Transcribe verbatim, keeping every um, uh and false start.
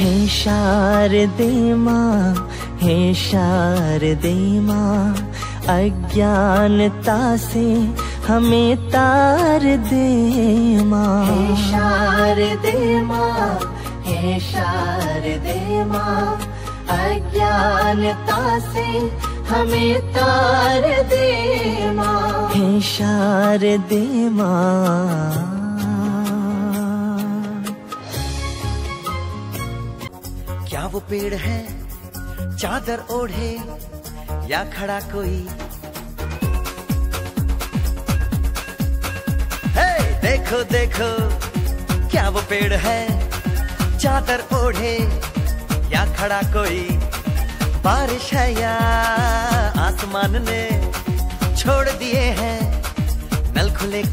हे शारदे माँ, हे शारदे माँ, अज्ञानता से हमें तार दे माँ। हे शारदे माँ, हे शारदे माँ, अज्ञानता से हमें तार दे माँ। हे शारदे माँ। क्या वो पेड़ है चादर ओढ़े या खड़ा कोई? हे देखो देखो, क्या वो पेड़ है चादर ओढ़े या खड़ा कोई? बारिश है या आसमान ने छोड़ दिए हैं नल खुले।